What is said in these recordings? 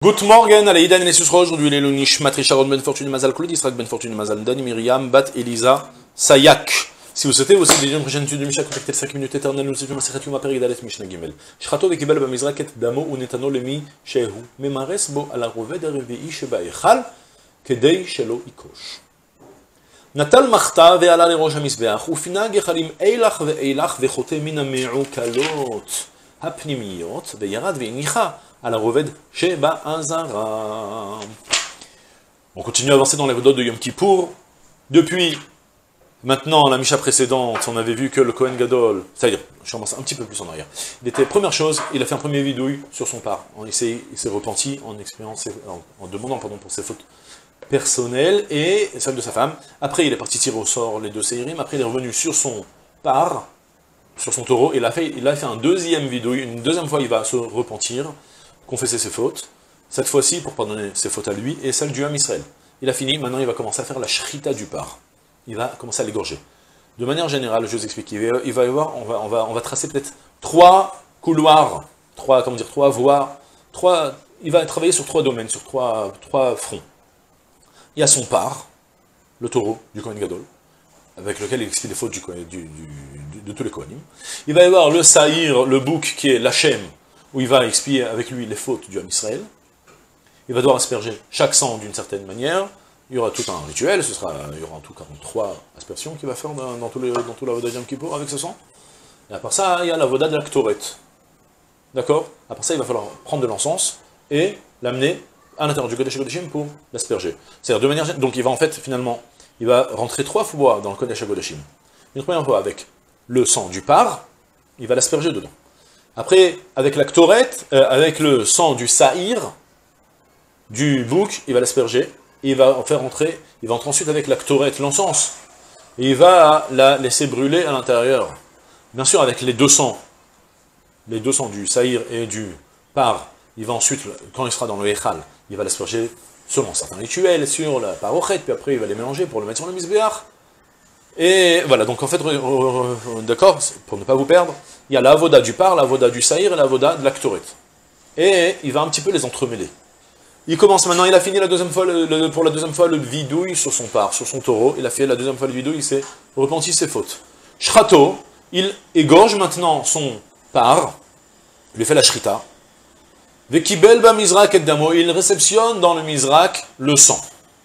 Good morning, Alaïdan et Nessus Roche, aujourd'hui il est le Nishmat Richard Ben Fortune Mazal Claude, Israël Ben Fortune Mazal Dani, Myriam, Bat Elisa, Sayak. Si vous souhaitez aussi des prochaines études de Mishnah, contactez le 5 minutes éternelles, nous étudions Masechet Yoma Perek Dalet Mishnah Gimel. Shrato vekibel b'mizrak et damo unetano lemi shehu, memares bo ala roved הרביעי שבהיכל, כדי שלא יקרוש. נטל מחתה ועלה לראש המזבח, ופינה גחלים אילך ואילך וחוטא מן המעוקלות הפנימיות, וירד והניחה על הרובד שבעזרה. On continue à avancer dans les vodotes de Yom Kippour. Depuis maintenant, la Misha précédente, on avait vu que le Kohen Gadol, c'est-à-dire, je commence un petit peu plus en arrière, première chose, il a fait un premier vidouille sur son part. Il s'est repenti en demandant pardon, pour ses fautes personnelles et celles de sa femme. Après, il est parti tirer au sort les deux séirim. Après, il est revenu sur son par, sur son taureau. Il a fait un deuxième vidouille. Une deuxième fois, il va se repentir, confesser ses fautes. Cette fois-ci, pour pardonner ses fautes à lui et celles du Ham Israël. Il a fini. Maintenant, il va commencer à faire la shrita du par. Il va commencer à l'égorger. De manière générale, je vous explique. Il va y avoir, on va tracer peut-être trois couloirs, trois voies, il va travailler sur trois domaines, sur trois fronts. Il y a son par, le taureau du Kohen Gadol, avec lequel il explique les fautes de tous les Kohanim. Il va y avoir le Saïr, le bouc, qui est l'Hachem, où il va expier avec lui les fautes du Ham Israël. Il va devoir asperger chaque sang d'une certaine manière. Il y aura tout un rituel, il y aura en tout 43 aspersions qu'il va faire dans tout la voda de Yom Kippour avec ce sang. Et à part ça, il y a la voda de la Ktoret. D'accord? Après ça, il va falloir prendre de l'encens et l'amener à l'intérieur du Kodesh HaKodashim pour l'asperger. C'est-à-dire de manière... Donc il va en fait, finalement, il va rentrer 3 fois dans le Kodesh HaKodashim. Une première fois avec le sang du par, il va l'asperger dedans. Après, avec la Ktoret, avec le sang du Saïr, du bouc, il va l'asperger. Il va en faire entrer, il va entrer ensuite avec la Ktoret, l'encens. Et il va la laisser brûler à l'intérieur. Bien sûr, avec les deux sangs du Saïr et du par, il va ensuite, quand il sera dans le Echal, il va l'asperger selon certains rituels, sur la parochet, puis après il va les mélanger pour le mettre sur le Mizbeach. Et voilà, donc en fait, d'accord, pour ne pas vous perdre, il y a la avoda du par, la avoda du Saïr et la avoda de la Ktoret. Et il va un petit peu les entremêler. Il commence maintenant, il a fini la deuxième fois, pour la deuxième fois le vidouille sur son par, sur son taureau. Il a fait la deuxième fois le vidouille, il s'est repenti ses fautes. Shrato, il égorge maintenant son par, il lui fait la shrita. Vekibel ba mizrak et damo, il réceptionne dans le mizrak le sang.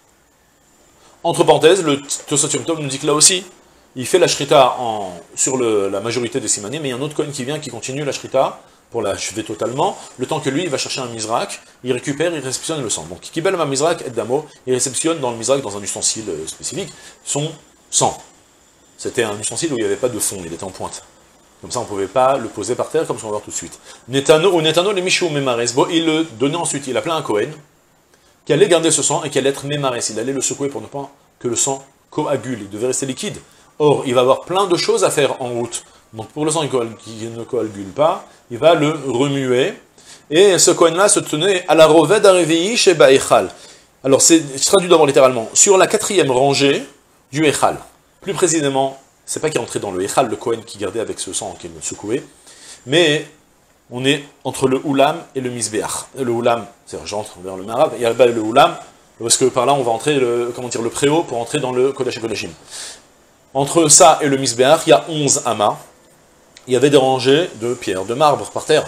Entre parenthèses, le Tosot Yom Tov nous dit que là aussi, il fait la shrita sur la majorité des simanim, mais il y a un autre Kohen qui vient, qui continue la shrita, pour l'achever totalement, le temps que lui, il va chercher un mizrak, il récupère, il réceptionne le sang. Donc, Kibel ma mizrak et damo, il réceptionne dans le mizrak, dans un ustensile spécifique, son sang. C'était un ustensile où il n'y avait pas de fond, il était en pointe. Comme ça, on ne pouvait pas le poser par terre, comme ce qu'on va voir tout de suite. Netano le Mishou Memares, il le donnait ensuite, il appelait un Kohen, qui allait garder ce sang et qui allait être Memares, il allait le secouer pour ne pas que le sang coagule, il devait rester liquide. Or, il va avoir plein de choses à faire en route. Donc pour le sang qui ne coagule pas, il va le remuer. Et ce Kohen-là se tenait à la roved harvi'i sheba echal. Alors c'est traduit d'abord littéralement, sur la 4e rangée du echal. Plus précisément, c'est pas qu'il rentrait dans le echal, le Kohen qui gardait avec ce sang qu'il secouait, mais on est entre le oulam et le misbeach. Le oulam, c'est-à-dire j'entre vers le marab, et là-bas le oulam, parce que par là on va entrer le préau pour entrer dans le Kodesh HaKodashim. Entre ça et le misbeach, il y a 11 amas. Il y avait des rangées de pierres, de marbre par terre.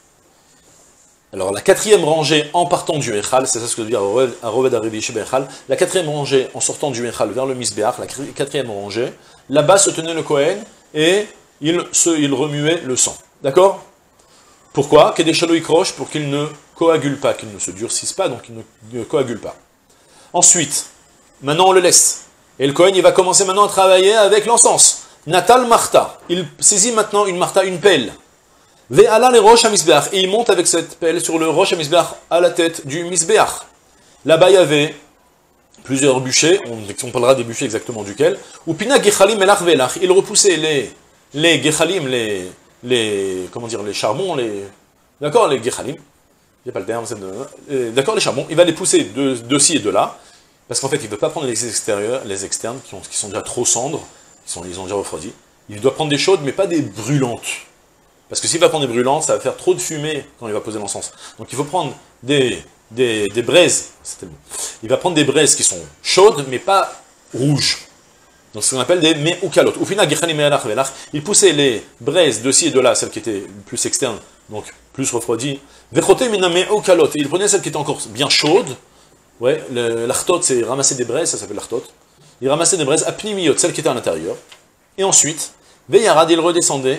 Alors la 4e rangée en partant du Echal, c'est ça ce que veut dire Aroved Harvi'i sheba Echal, la 4e rangée en sortant du Echal vers le Mizbeach, la 4e rangée, là-bas se tenait le Kohen et il remuait le sang. D'accord? Pourquoi? Kedeshalo ikrosh, pour qu'il ne coagule pas, qu'il ne se durcisse pas, donc il ne coagule pas. Ensuite, maintenant on le laisse. Et le Kohen il va commencer maintenant à travailler avec l'encens. Natal Marta, il saisit maintenant une Marta, une pelle. Ve'ala le rosh ha-mizbeach, et il monte avec cette pelle sur le rosh ha-mizbeach à la tête du mizbeach. Là-bas il y avait plusieurs bûchers, on parlera des bûchers exactement duquel. Ou pina gechalim elach ve'elach, il repoussait les gechalim, les charbons, d'accord, les gechalim, j'ai pas le terme, d'accord, les charbons, il va les pousser de ci et de là, parce qu'en fait il ne veut pas prendre les externes qui sont déjà trop cendres. Ils ont déjà refroidi. Il doit prendre des chaudes, mais pas des brûlantes. Parce que s'il va prendre des brûlantes, ça va faire trop de fumée quand il va poser l'encens. Donc il faut prendre des des braises, c'était le mot. Il va prendre des braises qui sont chaudes, mais pas rouges. Donc, ce qu'on appelle des me'ukalot. Il poussait les braises de ci et de là, celles qui étaient plus externes, donc plus refroidies. Et il prenait celles qui étaient encore bien chaudes. Ouais, l'achtot, c'est ramasser des braises, ça s'appelle l'achtot. Il ramassait des braises apnimiyot, celles qui étaient à l'intérieur. Et ensuite, Veyarad, il redescendait.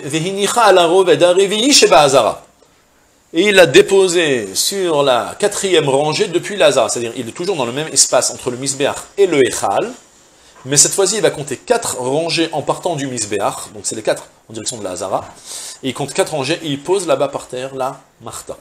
Et il l'a déposé sur la 4e rangée depuis l'Azara. C'est-à-dire, il est toujours dans le même espace entre le Misbeach et le Echal. Mais cette fois-ci, il va compter 4 rangées en partant du Misbeach. Donc c'est les 4 en direction de la Hazara. Et il compte 4 rangées et il pose là-bas par terre la Martha.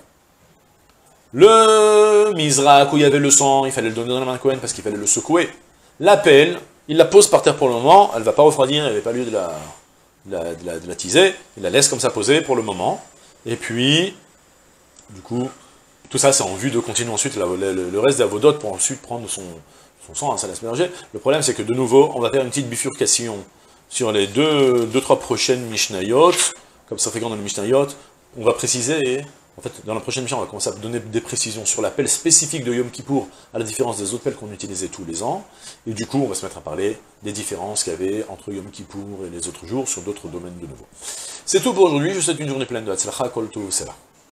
Le Mizrak, où il y avait le sang, il fallait le donner dans la main de Cohen parce qu'il fallait le secouer. La pelle, il la pose par terre pour le moment. Elle ne va pas refroidir, il n'y avait pas lieu de la teaser. Il la laisse comme ça poser pour le moment. Et puis, du coup, tout ça c'est en vue de continuer ensuite le reste des avodotes pour ensuite prendre son sang, hein, ça laisse mélanger. Le problème c'est que de nouveau, on va faire une petite bifurcation sur les 2-3 prochaines Mishnayot, comme ça fait dans le Mishnayot, on va préciser, en fait dans la prochaine Mishnah on va commencer à donner des précisions sur la pelle spécifique de Yom Kippour, à la différence des autres pelles qu'on utilisait tous les ans, et du coup on va se mettre à parler des différences qu'il y avait entre Yom Kippour et les autres jours sur d'autres domaines de nouveau. C'est tout pour aujourd'hui, je vous souhaite une journée pleine de Hatzlacha, Kol Tov, Selah.